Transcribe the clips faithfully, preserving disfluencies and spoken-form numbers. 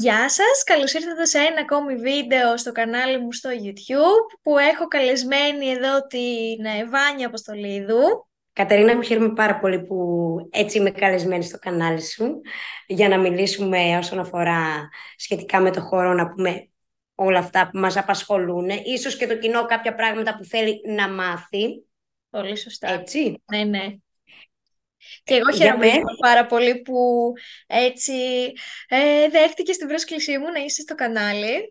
Γεια σας, καλώς ήρθατε σε ένα ακόμη βίντεο στο κανάλι μου στο YouTube που έχω καλεσμένη εδώ την ε, Βάνια Αποστολίδου. Κατερίνα, μου χαίρομαι πάρα πολύ που έτσι είμαι καλεσμένη στο κανάλι σου για να μιλήσουμε όσον αφορά σχετικά με το χώρο, να πούμε όλα αυτά που μας απασχολούν, ίσως και το κοινό κάποια πράγματα που θέλει να μάθει, Πολύ σωστά. έτσι. Ναι, ναι. Και εγώ Για χαίρομαι πες. λοιπόν πάρα πολύ που έτσι ε, δέχτηκες την πρόσκλησή μου να είσαι στο κανάλι.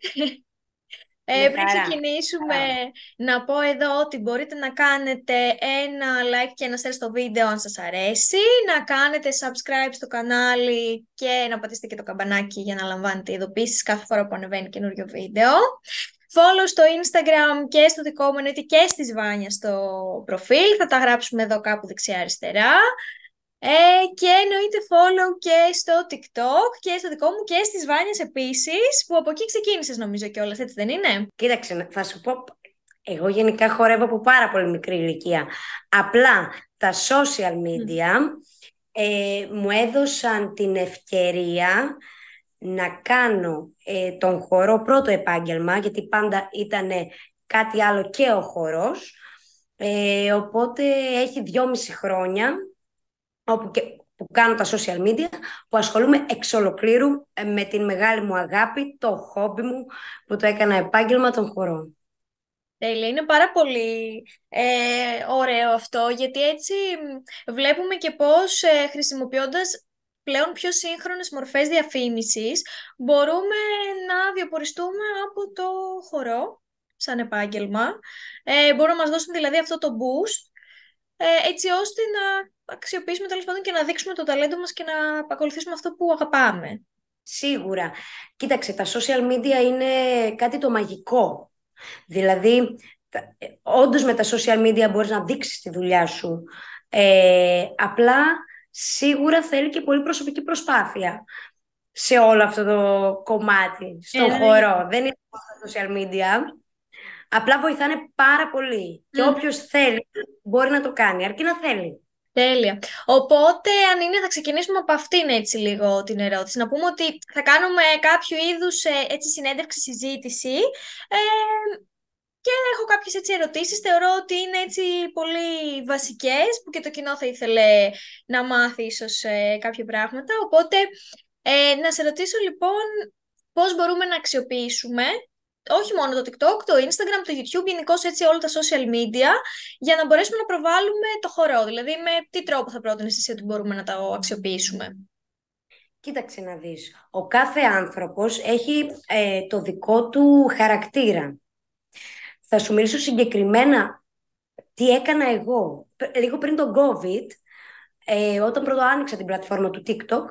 Με Ε, πριν χαρά. ξεκινήσουμε, Χαρά. να πω εδώ ότι μπορείτε να κάνετε ένα like και ένα share στο βίντεο αν σας αρέσει, να κάνετε subscribe στο κανάλι και να πατήσετε και το καμπανάκι για να λαμβάνετε ειδοποιήσεις κάθε φορά που ανεβαίνει καινούριο βίντεο. Follow στο Instagram και στο δικό μου εννοείται και στη Βάνια στο προφίλ, θα τα γράψουμε εδώ κάπου δεξιά-αριστερά. Ε, και εννοείται follow και στο TikTok και στο δικό μου και στις Βάνιες επίσης, που από εκεί ξεκίνησες νομίζω κιόλας, έτσι δεν είναι? Κοίταξε, θα σου πω, εγώ γενικά χορεύω από πάρα πολύ μικρή ηλικία. Απλά τα social Μμ. media ε, μου έδωσαν την ευκαιρία να κάνω ε, τον χορό πρώτο επάγγελμα, γιατί πάντα ήταν κάτι άλλο και ο χορός. Ε, οπότε έχει δυόμιση χρόνια όπου και, που κάνω τα social media, που ασχολούμαι εξ ολοκλήρου ε, με την μεγάλη μου αγάπη, το χόμπι μου που το έκανα επάγγελμα των χορών. Τέλεια, είναι πάρα πολύ ε, ωραίο αυτό, γιατί έτσι μ, βλέπουμε και πώς ε, χρησιμοποιώντας πλέον πιο σύγχρονες μορφές διαφήμισης μπορούμε να διοποριστούμε από το χορό σαν επάγγελμα. Ε, μπορούν να μας δώσουν δηλαδή αυτό το boost, ε, έτσι ώστε να αξιοποιήσουμε τέλος πάντων και να δείξουμε το ταλέντο μας και να ακολουθήσουμε αυτό που αγαπάμε. Σίγουρα. Κοίταξε, τα social media είναι κάτι το μαγικό. Δηλαδή, τα- ε, όντως με τα social media μπορείς να δείξεις τη δουλειά σου. Ε, απλά, σίγουρα θέλει και πολύ προσωπική προσπάθεια σε όλο αυτό το κομμάτι, στον Εννοείται. χώρο. Δεν είναι μόνο τα social media. Απλά βοηθάνε πάρα πολύ. Και Μμμ. όποιος θέλει μπορεί να το κάνει, αρκεί να θέλει. Τέλεια. Οπότε, αν είναι, θα ξεκινήσουμε από αυτήν έτσι λίγο την ερώτηση. Να πούμε ότι θα κάνουμε κάποιο είδους ε, έτσι συνέντευξη, συζήτηση. Ε, και έχω κάποιες έτσι ερωτήσεις. Θεωρώ ότι είναι έτσι πολύ βασικές, που και το κοινό θα ήθελε να μάθει ίσως ε, κάποια πράγματα. Οπότε, ε, να σε ρωτήσω λοιπόν πώς μπορούμε να αξιοποιήσουμε όχι μόνο το TikTok, το Instagram, το YouTube, γενικώ έτσι όλα τα social media, για να μπορέσουμε να προβάλλουμε το χορό. Δηλαδή, με τι τρόπο θα πρότεινες εσύ ότι μπορούμε να το αξιοποιήσουμε? Κοίταξε να δεις. Ο κάθε άνθρωπος έχει ε, το δικό του χαρακτήρα. Θα σου μιλήσω συγκεκριμένα τι έκανα εγώ. Π- Λίγο πριν τον COVID, ε, όταν πρώτο άνοιξα την πλατφόρμα του TikTok,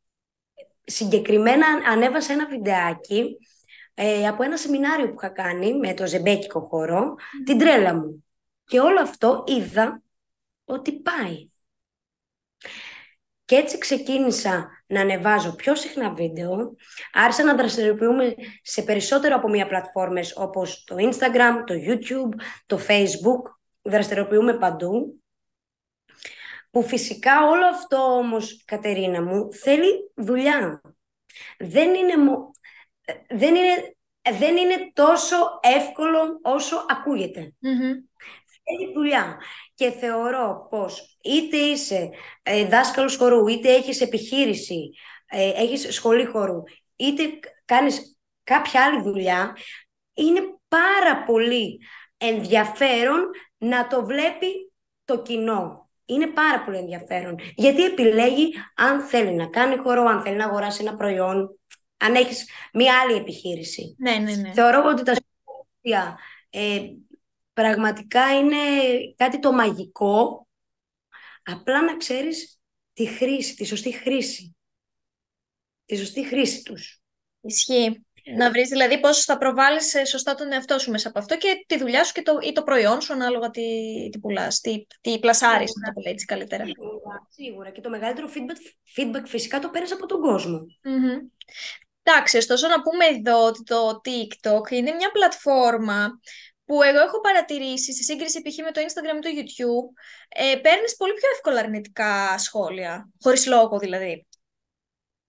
συγκεκριμένα ανέβασα ένα βιντεάκι ε, από ένα σεμινάριο που είχα κάνει με το ζεμπέκικο χορό, την τρέλα μου. Και όλο αυτό είδα ότι πάει. Και έτσι ξεκίνησα να ανεβάζω πιο συχνά βίντεο, άρχισα να δραστηριοποιούμε σε περισσότερο από μία πλατφόρμες όπως το Instagram, το YouTube, το Facebook, δραστηριοποιούμε παντού, που φυσικά όλο αυτό όμως, Κατερίνα μου, θέλει δουλειά. Δεν είναι, μο- δεν είναι, δεν είναι τόσο εύκολο όσο ακούγεται. Μμμ. Έχει δουλειά. Και θεωρώ πως είτε είσαι ε, δάσκαλος χορού, είτε έχεις επιχείρηση, ε, έχεις σχολή χορού, είτε κάνεις κάποια άλλη δουλειά, είναι πάρα πολύ ενδιαφέρον να το βλέπει το κοινό. Είναι πάρα πολύ ενδιαφέρον. Γιατί επιλέγει αν θέλει να κάνει χορό, αν θέλει να αγοράσει ένα προϊόν, αν έχεις μία άλλη επιχείρηση. Ναι, ναι, ναι. Θεωρώ ότι τα σχόλια ε, πραγματικά είναι κάτι το μαγικό, απλά να ξέρεις τη χρήση, τη σωστή χρήση, τη σωστή χρήση τους. Ισχύει. Να βρεις δηλαδή πώς θα προβάλλεις ε, σωστά τον εαυτό σου μέσα από αυτό και τη δουλειά σου και το, ή το προϊόν σου ανάλογα τι, τι πουλάς, τι, τι πλασάρεις, να το Σίγουρα, πω έτσι καλύτερα. σίγουρα, σίγουρα. Και το μεγαλύτερο feedback, feedback φυσικά το πέρασα από τον κόσμο. Μμμ. Εντάξει, ωστόσο να πούμε εδώ ότι το TikTok είναι μια πλατφόρμα που εγώ έχω παρατηρήσει σε σύγκριση π.χ. με το Instagram ή το YouTube, ε, παίρνεις πολύ πιο εύκολα αρνητικά σχόλια, χωρίς λόγο δηλαδή.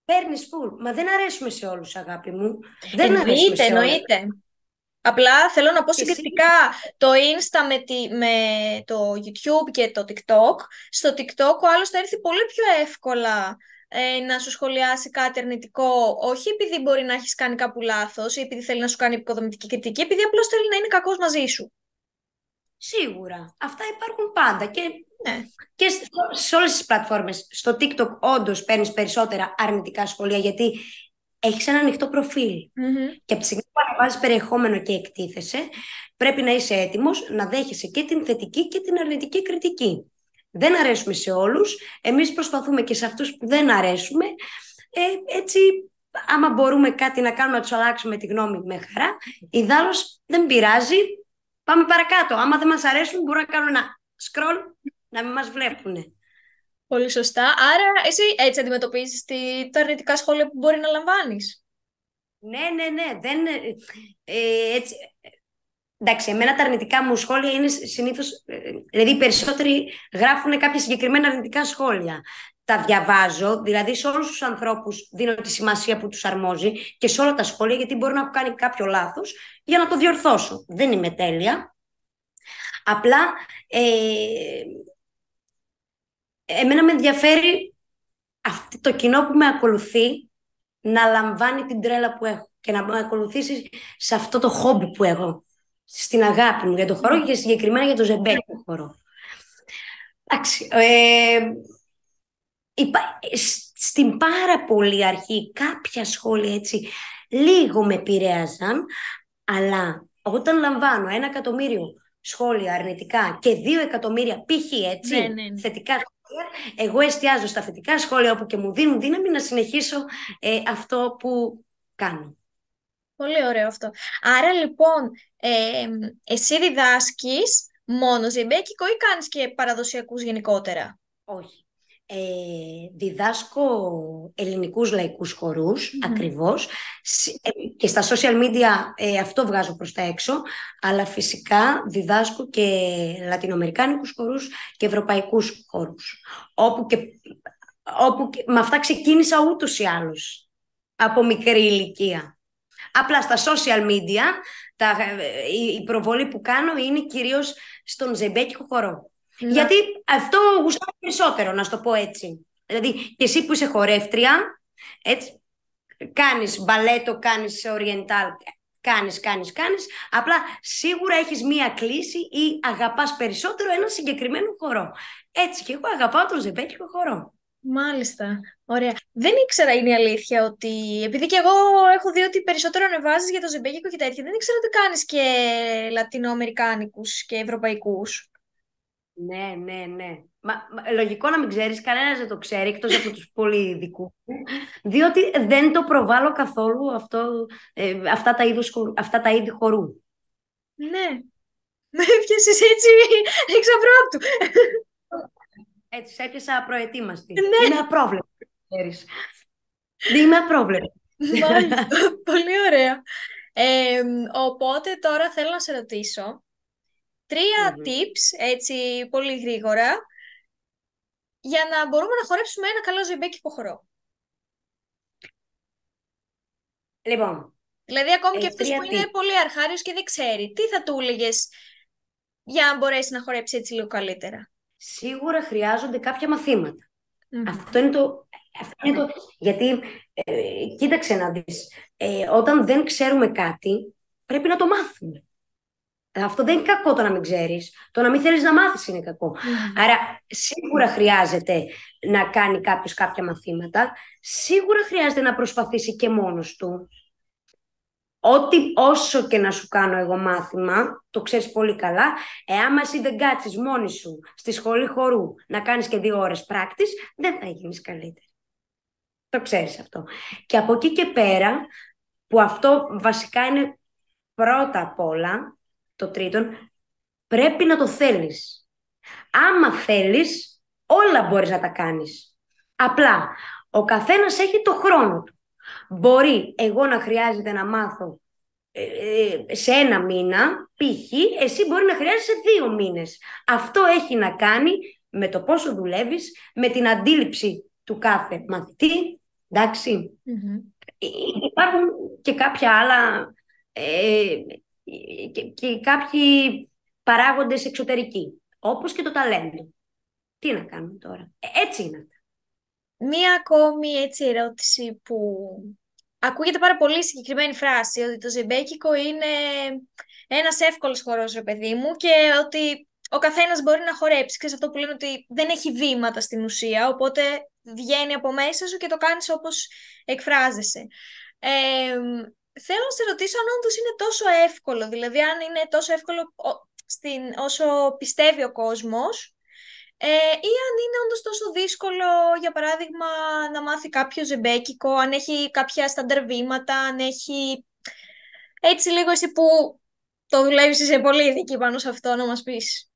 παίρνεις full. Μα δεν αρέσουμε σε όλους, αγάπη μου. Δεν αρέσουμε Εννοείται, σε όλους. εννοείται. Απλά θέλω να πω Και εσύ, συγκριτικά το Insta με, τη, με το YouTube και το TikTok. Στο TikTok ο άλλος θα έρθει πολύ πιο εύκολα ε, να σου σχολιάσει κάτι αρνητικό, όχι επειδή μπορεί να έχεις κάνει κάπου λάθος ή επειδή θέλει να σου κάνει επικοδομητική κριτική, επειδή απλώς θέλει να είναι κακός μαζί σου. σίγουρα. Αυτά υπάρχουν πάντα. Και, Ναι. και σε όλες τις πλατφόρμες. Στο TikTok όντως παίρνεις περισσότερα αρνητικά σχόλια, γιατί έχεις ένα ανοιχτό προφίλ. Mm-hmm. Και από τη στιγμή που ανεβάζεις περιεχόμενο και εκτίθεσαι, πρέπει να είσαι έτοιμος να δέχεσαι και την θετική και την αρνητική κριτική. Δεν αρέσουμε σε όλους. Εμείς προσπαθούμε και σε αυτούς που δεν αρέσουμε. Ε, έτσι, άμα μπορούμε κάτι να κάνουμε, να τους αλλάξουμε τη γνώμη με χαρά. Ιδάλλως δεν πειράζει. Πάμε παρακάτω. Άμα δεν μας αρέσουν, μπορούν να κάνουν ένα scroll να μην μας βλέπουν. Πολύ σωστά. Άρα εσύ έτσι αντιμετωπίζεις τη, τα αρνητικά σχόλια που μπορεί να λαμβάνεις. Ναι, ναι, ναι. Δεν, ε, έτσι, εντάξει, εμένα τα αρνητικά μου σχόλια είναι συνήθως, δηλαδή οι περισσότεροι γράφουν κάποια συγκεκριμένα αρνητικά σχόλια. Τα διαβάζω, δηλαδή σε όλους τους ανθρώπους δίνω τη σημασία που τους αρμόζει και σε όλα τα σχόλια, γιατί μπορώ να έχω κάνει κάποιο λάθος για να το διορθώσω. Δεν είμαι τέλεια. Απλά ε, εμένα με ενδιαφέρει αυτό το κοινό που με ακολουθεί να λαμβάνει την τρέλα που έχω και να με ακολουθήσει σε αυτό το χόμπι που έχω, στην αγάπη μου για το χορό και συγκεκριμένα για το ζεμπέκικο χορό. Εντάξει, ε, υπά, στην πάρα πολύ αρχή κάποια σχόλια έτσι λίγο με επηρέαζαν, αλλά όταν λαμβάνω ένα εκατομμύριο σχόλια αρνητικά και δύο εκατομμύρια π.χ. έτσι, Ναι, ναι, ναι. θετικά σχόλια, εγώ εστιάζω στα θετικά σχόλια όπου και μου δίνουν δύναμη να συνεχίσω ε, αυτό που κάνω. Πολύ ωραίο αυτό. Άρα λοιπόν, ε, εσύ διδάσκεις μόνο ζεμπέκικο ή κάνεις και παραδοσιακούς γενικότερα? Όχι. Ε, διδάσκω ελληνικούς λαϊκούς χορούς, Mm-hmm. ακριβώς, και στα social media ε, αυτό βγάζω προς τα έξω, αλλά φυσικά διδάσκω και λατινοαμερικάνικους χορούς και ευρωπαϊκούς χορούς, όπου και, όπου και με αυτά ξεκίνησα ούτως ή άλλως από μικρή ηλικία. Απλά στα social media τα, η προβολή που κάνω είναι κυρίως στον ζεμπέκικο χορό. Να. Γιατί αυτό γουστάρω περισσότερο, να σου το πω έτσι. Δηλαδή, και εσύ που είσαι χορεύτρια, έτσι, κάνεις μπαλέτο, κάνεις οριεντάλ, κάνεις, κάνεις, κάνεις, απλά σίγουρα έχεις μία κλίση ή αγαπάς περισσότερο ένα συγκεκριμένο χορό. Έτσι και εγώ αγαπάω τον ζεμπέκικο χορό. Μάλιστα. Ωραία. Δεν ήξερα, είναι η αλήθεια, ότι επειδή και εγώ έχω δει ότι περισσότερο ανεβάζεις για το ζεμπέκικο και τέτοια, δεν ήξερα ότι κάνεις και λατινοαμερικάνικους και ευρωπαϊκούς. Ναι, ναι, ναι. Μα, μα, λογικό να μην ξέρεις, κανένας δεν το ξέρει, εκτός από τους πολύ ειδικού. Διότι δεν το προβάλλω καθόλου αυτό, ε, αυτά, τα είδους, αυτά τα είδη χορού. Ναι. Με έπιασες έτσι εξαπρόπτου. Έτσι, σε έπιασα προετοίμαστη. Ναι. Είμαι απρόβλεπτη. Είμαι απρόβλεπτη. Μάλιστα. Πολύ ωραία. Ε, οπότε τώρα θέλω να σε ρωτήσω τρία Mm-hmm. tips, έτσι πολύ γρήγορα, για να μπορούμε να χορέψουμε ένα καλό ζεμπέκικο χορό. Λοιπόν. Δηλαδή ακόμη ε, και αυτός που tips. είναι πολύ αρχάριος και δεν ξέρει, τι θα του έλεγες για να μπορέσει να χορέψει έτσι λίγο καλύτερα? Σίγουρα χρειάζονται κάποια μαθήματα. Mm-hmm. Αυτό είναι το... Αυτό είναι το... Γιατί, ε, κοίταξε να δεις, ε, όταν δεν ξέρουμε κάτι, πρέπει να το μάθουμε. Αυτό δεν είναι κακό το να μην ξέρεις. Το να μην θέλεις να μάθεις είναι κακό. Mm. Άρα σίγουρα χρειάζεται να κάνει κάποιος κάποια μαθήματα. Σίγουρα χρειάζεται να προσπαθήσει και μόνος του. Ό,τι όσο και να σου κάνω εγώ μάθημα, το ξέρεις πολύ καλά, εάν εσύ δεν κάτσεις μόνη σου στη σχολή χορού να κάνεις και δύο ώρες πράκτης, δεν θα γίνεις καλύτερη. Το ξέρεις αυτό. Και από εκεί και πέρα, που αυτό βασικά είναι πρώτα απ' όλα, το τρίτον, πρέπει να το θέλεις. Άμα θέλεις, όλα μπορείς να τα κάνεις. Απλά, ο καθένας έχει το χρόνο του. Μπορεί εγώ να χρειάζεται να μάθω ε, σε ένα μήνα, π.χ. εσύ μπορεί να χρειάζεσαι δύο μήνες. Αυτό έχει να κάνει με το πόσο δουλεύεις, με την αντίληψη του κάθε μαθητή, Εντάξει. Μμμ. Ε, Υπάρχουν και κάποια άλλα ε, και, και κάποιοι παράγοντες εξωτερικοί, όπως και το ταλέντο. Τι να κάνουμε τώρα. Ε, έτσι είναι. Μία ακόμη έτσι ερώτηση που ακούγεται πάρα πολύ συγκεκριμένη φράση, ότι το ζεμπέκικο είναι ένας εύκολος χορός, ρε παιδί μου, και ότι ο καθένας μπορεί να χορέψει. Ξέρεις αυτό που λένε, ότι δεν έχει βήματα στην ουσία, οπότε βγαίνει από μέσα σου και το κάνεις όπως εκφράζεσαι. Ε, Θέλω να σε ρωτήσω αν όντως είναι τόσο εύκολο, δηλαδή αν είναι τόσο εύκολο ο- στην, όσο πιστεύει ο κόσμος, ε, ή αν είναι όντως τόσο δύσκολο, για παράδειγμα, να μάθει κάποιο ζεμπέκικο, αν έχει κάποια στανταρ βήματα, αν έχει έτσι λίγο εσύ που το δουλεύεις, είσαι πολύ ειδική πάνω σε αυτό, να μας πεις.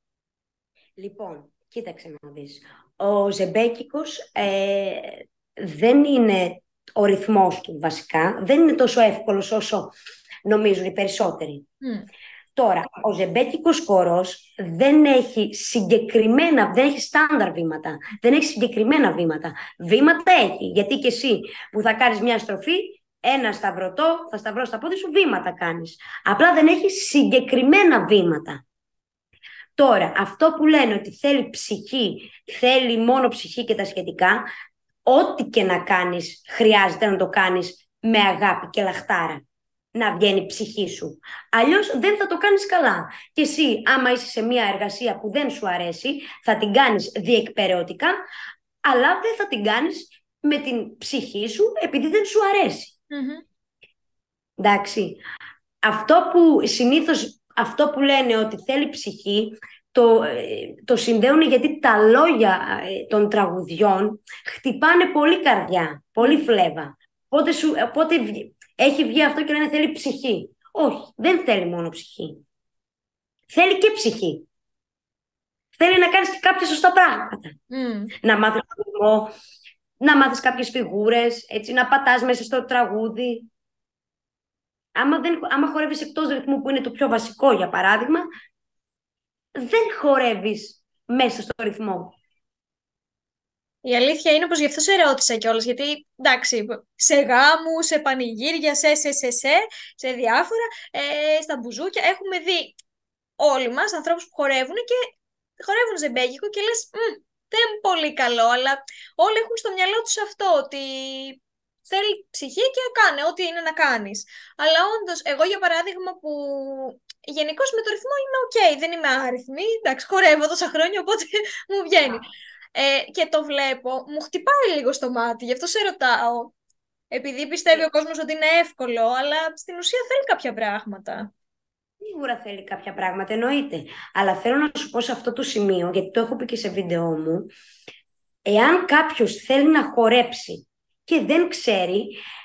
Λοιπόν, κοίταξε να δεις. Ο ζεμπέκικος ε, δεν είναι ο ρυθμός του βασικά, δεν είναι τόσο εύκολος όσο νομίζουν οι περισσότεροι. Μμ. Τώρα, ο ζεμπέκικος χορός δεν έχει συγκεκριμένα, δεν έχει στάνταρ βήματα, δεν έχει συγκεκριμένα βήματα. Βήματα έχει, γιατί και εσύ που θα κάνεις μια στροφή, ένα σταυρωτό, θα σταυρώσεις τα πόδια σου, βήματα κάνεις. Απλά δεν έχει συγκεκριμένα βήματα. Τώρα, αυτό που λένε ότι θέλει ψυχή, θέλει μόνο ψυχή και τα σχετικά, ό,τι και να κάνεις, χρειάζεται να το κάνεις με αγάπη και λαχτάρα. Να βγαίνει η ψυχή σου. Αλλιώς δεν θα το κάνεις καλά. Και εσύ, άμα είσαι σε μια εργασία που δεν σου αρέσει, θα την κάνεις διεκπεραιωτικά, αλλά δεν θα την κάνεις με την ψυχή σου, επειδή δεν σου αρέσει. Μμμ. Εντάξει. Αυτό που συνήθως, αυτό που λένε ότι θέλει ψυχή, το, ε, το συνδέουν γιατί τα λόγια ε, των τραγουδιών χτυπάνε πολύ καρδιά, πολύ φλέβα. Πότε, σου, ε, πότε βγει- έχει βγει αυτό και λένε θέλει ψυχή. Όχι, δεν θέλει μόνο ψυχή. Θέλει και ψυχή. Θέλει να κάνεις και κάποια σωστά πράγματα. Μμ. Να μάθεις το ρυθμό, να μάθεις κάποιες φιγούρες, έτσι, να πατάς μέσα στο τραγούδι. Άμα, δεν, άμα χορεύεις εκτός ρυθμού, που είναι το πιο βασικό για παράδειγμα, δεν χορεύεις μέσα στο ρυθμό. Η αλήθεια είναι πως γι' αυτό σε ρώτησα κιόλας, γιατί εντάξει, σε γάμους, σε πανηγύρια, σε, σε, σε, σε, σε διάφορα, ε, στα μπουζούκια, έχουμε δει όλοι μας ανθρώπους που χορεύουν και χορεύουν ζεμπέκικο και λες, «Μμ, δεν είναι πολύ καλό», αλλά όλοι έχουν στο μυαλό τους αυτό, ότι θέλει ψυχή και κάνε ό,τι είναι να κάνεις. Αλλά όντως, εγώ για παράδειγμα που γενικώ με το ρυθμό είμαι οκ, δεν είμαι άριθμη, εντάξει, χορεύω τόσα χρόνια, οπότε μου βγαίνει. Ε, και το βλέπω, μου χτυπάει λίγο στο μάτι, γι' αυτό σε ρωτάω. Επειδή πιστεύει ο κόσμος ότι είναι εύκολο, αλλά στην ουσία θέλει κάποια πράγματα. Σίγουρα θέλει κάποια πράγματα, εννοείται. Αλλά θέλω να σου πω σε αυτό το σημείο, γιατί το έχω πει και σε βίντεο μου, εάν κάποιος θέλει να χορέψει και δεν ξέρει,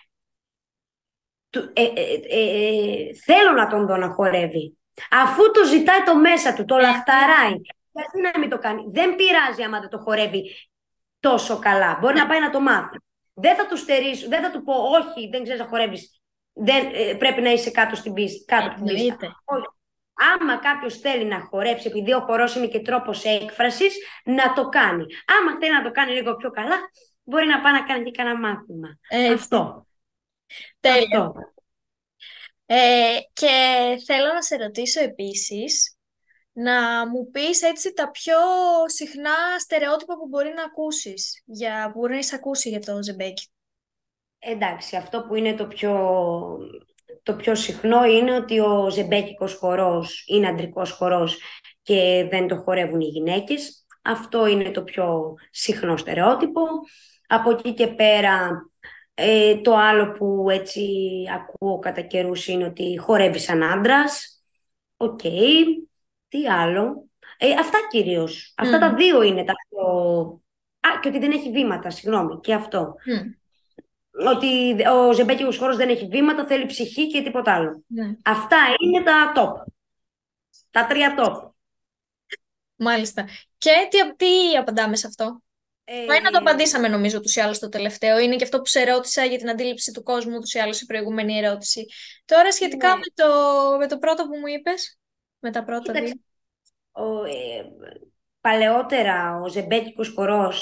του- ε, ε, ε, ε, θέλω να τον δω να χορεύει. Αφού το ζητάει το μέσα του, το λαχταράει, γιατί να μην το κάνει. Δεν πειράζει άμα δεν το χορεύει τόσο καλά. Μπορεί να πάει να το μάθει. Δεν θα του στερήσω, δεν θα του πω όχι, δεν ξέρεις να χορεύεις. Δεν, ε, πρέπει να είσαι κάτω στην πίστα, κάτω από την πίστα. Εννοείται. Όχι. Άμα κάποιο θέλει να χορέψει, επειδή ο χορός είναι και τρόπος έκφρασης, να το κάνει. Άμα θέλει να το κάνει λίγο πιο καλά, μπορεί να πάει να κάνει και κανένα μάθημα. Έτσι. Αυτό. Τέλεια. Αυτό. Ε, και θέλω να σε ρωτήσω επίσης, να μου πεις έτσι τα πιο συχνά στερεότυπα που μπορεί να ακούσεις, για, που μπορεί να έχεις ακούσει για το ζεμπέκι. Εντάξει, αυτό που είναι το πιο, το πιο συχνό είναι ότι ο ζεμπέκικος χορός είναι αντρικός χορός και δεν το χορεύουν οι γυναίκες. Αυτό είναι το πιο συχνό στερεότυπο. Από εκεί και πέρα, ε, το άλλο που έτσι ακούω κατά καιρούς είναι ότι χορεύει σαν άντρας. Οκ. Τι άλλο. Ε, αυτά κυρίως. Αυτά τα Μμμ. δύο είναι τα πιο... Α, και ότι δεν έχει βήματα, συγγνώμη, και αυτό. Μμ. Ότι ο ζεμπέκικος χώρος δεν έχει βήματα, θέλει ψυχή και τίποτα άλλο. Ναι. Αυτά είναι τα top. Τα τρία top. Μάλιστα. Και τι, τι απαντάμε σε αυτό? Ε, Μα είναι να το απαντήσαμε νομίζω ούτως ή άλλως το τελευταίο. Είναι και αυτό που σε ρώτησα για την αντίληψη του κόσμου ούτως ή άλλως η προηγούμενη ερώτηση. Τώρα σχετικά ναι. με το, με το πρώτο που μου είπες, με τα πρώτα Κοίταξε, δύο. ο, ε, παλαιότερα ο ζεμπέκικος χορός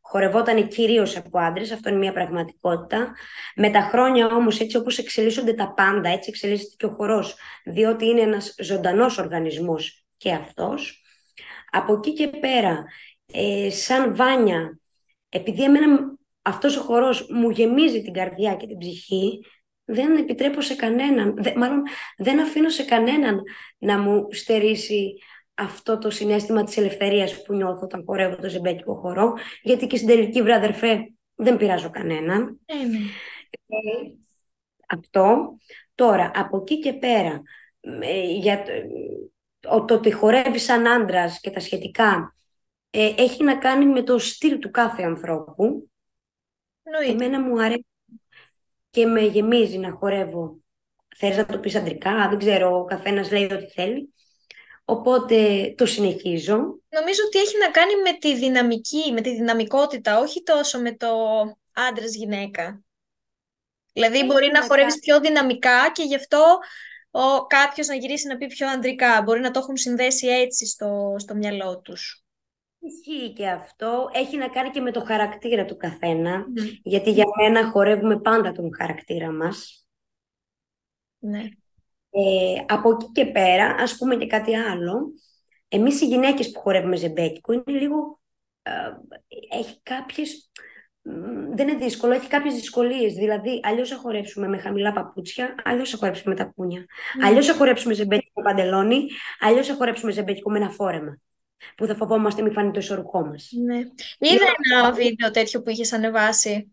χορευόταν κυρίως από άντρες, αυτό είναι μια πραγματικότητα. Με τα χρόνια όμως, έτσι όπως εξελίσσονται τα πάντα, έτσι εξελίσσεται και ο χορός, διότι είναι ένας ζωντανός οργανισμός και αυτός. Από εκεί και πέρα, ε, σαν Βάνια, επειδή εμένα αυτός ο χορός μου γεμίζει την καρδιά και την ψυχή, δεν επιτρέπω σε κανέναν, δε, μάλλον δεν αφήνω σε κανέναν να μου στερήσει αυτό το συναίσθημα της ελευθερίας που νιώθω όταν χορεύω το ζεμπέκικο χορό, γιατί και στην τελική, βρε αδερφέ, δεν πειράζω κανέναν. Ε, ναι. Ε, αυτό. Τώρα, από εκεί και πέρα, ε, για το, το ότι χορεύει σαν άντρας και τα σχετικά, ε, έχει να κάνει με το στυλ του κάθε ανθρώπου. Εννοείται. Εμένα μου αρέσει και με γεμίζει να χορεύω. Θέλεις να το πεις αντρικά, δεν ξέρω, ο καθένας λέει ό,τι θέλει. Οπότε το συνεχίζω. Νομίζω ότι έχει να κάνει με τη δυναμική, με τη δυναμικότητα, όχι τόσο με το άντρας γυναίκα. Δηλαδή Έχει μπορεί να να χορεύεις κάνει. πιο δυναμικά και γι' αυτό ο, κάποιος να γυρίσει να πει πιο ανδρικά. Μπορεί να το έχουν συνδέσει έτσι στο, στο μυαλό τους. Ισχύει και αυτό. Έχει να κάνει και με το χαρακτήρα του καθένα. Μμ. Γιατί για μένα χορεύουμε πάντα τον χαρακτήρα μας. Ναι. Ε, από εκεί και πέρα, ας πούμε και κάτι άλλο. Εμείς οι γυναίκες που χορεύουμε ζεμπέκικο είναι λίγο... ε, έχει κάποιες... μ, Δεν είναι δύσκολο, έχει κάποιες δυσκολίες. Δηλαδή, αλλιώς θα χορέψουμε με χαμηλά παπούτσια, αλλιώς θα χορέψουμε με τακούνια. Ναι. Αλλιώς θα χορέψουμε ζεμπέκικο με παντελόνι, αλλιώς θα χορέψουμε ζεμπέκικο με ένα φόρεμα. Που θα φοβόμαστε μην φάνει το ισορροπό μας. Ναι. Είδα ένα βίντεο τέτοιο που είχες ανεβάσει.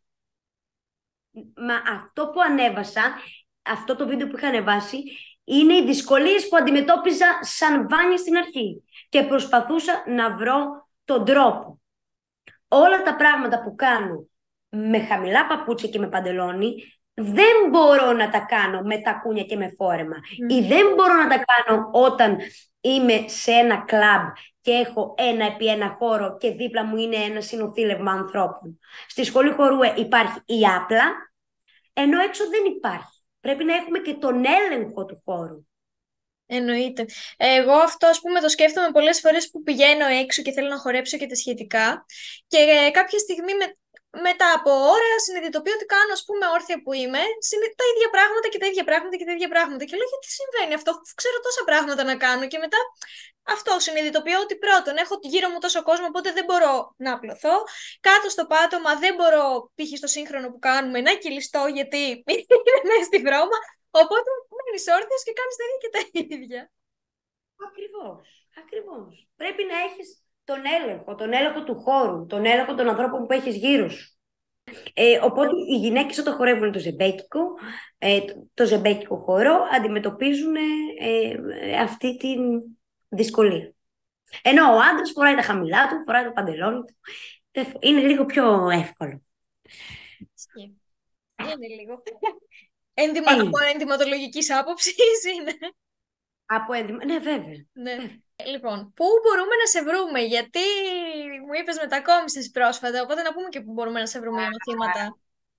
Μα αυτό που ανέβασα, αυτό το βίντεο που είχα ανεβάσει, είναι οι δυσκολίες που αντιμετώπιζα σαν Βάνια στην αρχή. Και προσπαθούσα να βρω τον τρόπο. Όλα τα πράγματα που κάνω με χαμηλά παπούτσια και με παντελόνι, δεν μπορώ να τα κάνω με τακούνια και με φόρεμα. Μμ. Ή δεν μπορώ να τα κάνω όταν είμαι σε ένα κλαμπ και έχω ένα επί ένα χώρο και δίπλα μου είναι ένα συνοθήλευμα ανθρώπων. Στη σχολή χορού υπάρχει η άπλα, ενώ έξω δεν υπάρχει. Πρέπει να έχουμε και τον έλεγχο του χώρου. Εννοείται. Εγώ αυτό, ας πούμε, το σκέφτομαι πολλές φορές που πηγαίνω έξω και θέλω να χορέψω και τα σχετικά. Και ε, κάποια στιγμή με, μετά από ώρα συνειδητοποιώ ότι κάνω, ας πούμε, όρθια που είμαι, συνη- τα ίδια πράγματα και τα ίδια πράγματα και τα ίδια πράγματα. Και λέω, γιατί συμβαίνει αυτό, αφού ξέρω τόσα πράγματα να κάνω. Και μετά αυτό συνειδητοποιώ ότι πρώτον, έχω γύρω μου τόσο κόσμο, οπότε δεν μπορώ να απλωθώ. Κάτω στο πάτωμα δεν μπορώ, π.χ. στο σύγχρονο που κάνουμε, να κυλιστώ, γιατί είναι μέσα στη βρώμα. Οπότε μένεις όρθιος και κάνεις τα ίδια και τα ίδια. Ακριβώς, ακριβώς. Πρέπει να έχεις τον έλεγχο, τον έλεγχο του χώρου, τον έλεγχο των ανθρώπων που έχεις γύρω σου. Ε, οπότε οι γυναίκες όταν χορεύουν το ζεμπέκικο, ε, το, το ζεμπέκικο χορό, αντιμετωπίζουν ε, ε, αυτή τη δυσκολία. Ενώ ο άντρας φοράει τα χαμηλά του, φοράει το παντελόνι του. Είναι λίγο πιο εύκολο. Ισχύει. Είναι λίγο. Ενδυμα... Ε, Από ενδυματολογικής άποψης είναι. από ένδυμα... Ναι, βέβαια. Ναι. Λοιπόν, πού μπορούμε να σε βρούμε, γιατί μου είπες μετακόμισες πρόσφατα, οπότε να πούμε και πού μπορούμε να σε βρούμε για μαθήματα.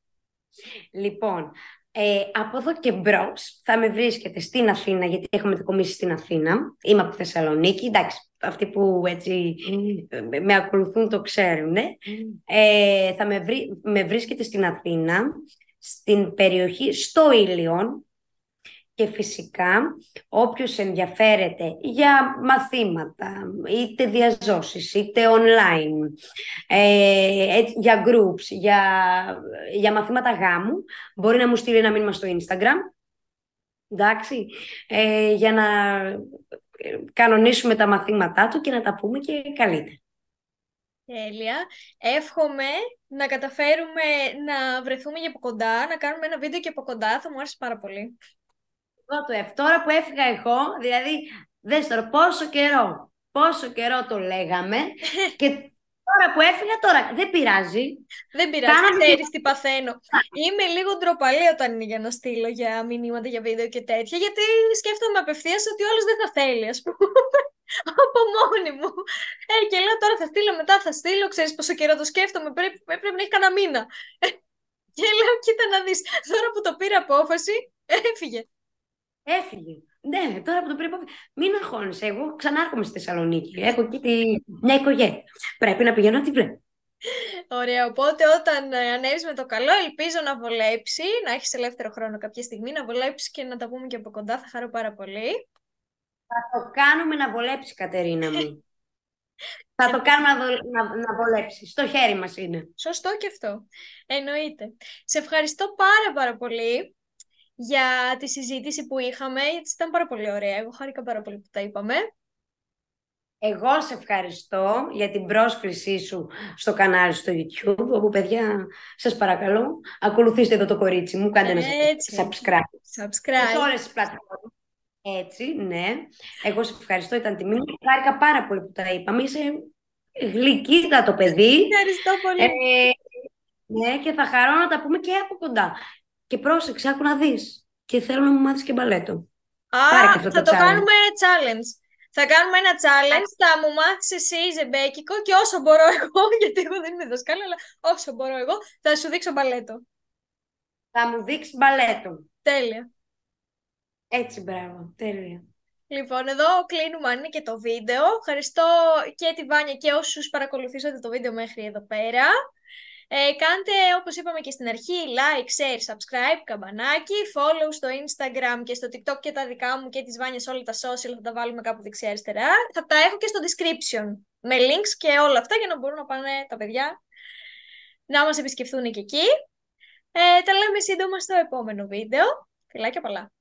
Λοιπόν, ε, από εδώ και μπρος θα με βρίσκετε στην Αθήνα, γιατί έχω μετακομίσει στην Αθήνα. Είμαι από Θεσσαλονίκη. Εντάξει, αυτοί που έτσι ε, με ακολουθούν το ξέρουν. Ε, θα με, βρει, με βρίσκετε στην Αθήνα, στην περιοχή, στο Ήλιον. Και φυσικά όποιος ενδιαφέρεται για μαθήματα, είτε διαζώσεις, είτε online, ε, για groups, για, για μαθήματα γάμου, μπορεί να μου στείλει ένα μήνυμα στο Instagram, εντάξει, ε, για να κανονίσουμε τα μαθήματά του και να τα πούμε και καλύτερα. Τέλεια. Εύχομαι να καταφέρουμε να βρεθούμε για από κοντά, να κάνουμε ένα βίντεο και από κοντά. Θα μου άρεσε πάρα πολύ. Το F. Τώρα που έφυγα εγώ, δηλαδή, δες τώρα πόσο καιρό, πόσο καιρό το λέγαμε και τώρα που έφυγα, τώρα δεν πειράζει. Δεν πειράζει, Κάναμε... ξέρεις τι παθαίνω. Είμαι λίγο ντροπαλή όταν είναι για να στείλω για μηνύματα, για βίντεο και τέτοια, γιατί σκέφτομαι απευθείας ότι όλος δεν θα θέλει, ας πούμε, από μόνη μου. Ε, και λέω τώρα θα στείλω, μετά θα στείλω, ξέρεις πόσο καιρό το σκέφτομαι, πρέπει, πρέπει να έχει κανένα μήνα. Και λέω, κοίτα να δεις, τώρα που το πήρα απόφαση, έφυγε. Έφυγε. Ναι, τώρα που το πρέπει. Μην αγχώνεσαι. Εγώ ξανάρχομαι στη Θεσσαλονίκη. Έχω εκεί τη... μια οικογένεια. Πρέπει να πηγαίνω να τη βλέπω. Ωραία, οπότε όταν ε, ανέβεις με το καλό, ελπίζω να βολέψει, να έχεις ελεύθερο χρόνο κάποια στιγμή, να βολέψει και να τα πούμε και από κοντά, θα χαρώ πάρα πολύ. Θα το κάνουμε να βολέψει, Κατερίνα μου. Θα το κάνουμε να, βολ- να, να βολέψει. Στο χέρι μας είναι. Σωστό και αυτό. Εννοείται. Σε ευχαριστώ πάρα πάρα πολύ για τη συζήτηση που είχαμε, γιατί ήταν πάρα πολύ ωραία. Εγώ χάρηκα πάρα πολύ που τα είπαμε. Εγώ σε ευχαριστώ για την πρόσκλησή σου στο κανάλι στο YouTube, όπου παιδιά, σας παρακαλώ, ακολουθήστε εδώ το κορίτσι μου, κάντε ένα Έτσι. subscribe. Σε Subscribe. όλες τις πλατφόρμες. Έτσι, ναι. Εγώ σε ευχαριστώ, ήταν τιμή μου. Χάρηκα πάρα πολύ που τα είπαμε. Είσαι γλυκύτατο παιδί. Ευχαριστώ πολύ. Ε, ναι, και θα χαρώ να τα πούμε και από κοντά. Και πρόσεξε, άκου να δεις. Και θέλω να μου μάθεις και μπαλέτο. Α, Πάρε και αυτό θα το το challenge. κάνουμε challenge. Θα κάνουμε ένα challenge, θα μου μάθεις εσύ ζεμπέκικο και όσο μπορώ εγώ, γιατί εγώ δεν είμαι δασκάλα, αλλά όσο μπορώ εγώ, θα σου δείξω μπαλέτο. Θα μου δείξει μπαλέτο. Τέλεια. Έτσι, μπράβο. Τέλεια. Λοιπόν, εδώ κλείνουμε αν είναι και το βίντεο. Ευχαριστώ και τη Βάνια και όσους παρακολουθήσατε το βίντεο μέχρι εδώ πέρα. Ε, κάντε, όπως είπαμε και στην αρχή, like, share, subscribe, καμπανάκι, follow στο Instagram και στο TikTok και τα δικά μου και της Βάνιας, όλα τα social θα τα βάλουμε κάπου δεξιά αριστερά. Θα τα έχω και στο description με links και όλα αυτά για να μπορούν να πάνε τα παιδιά να μας επισκεφθούν και εκεί. Ε, τα λέμε σύντομα στο επόμενο βίντεο. Φιλάκια πολλά!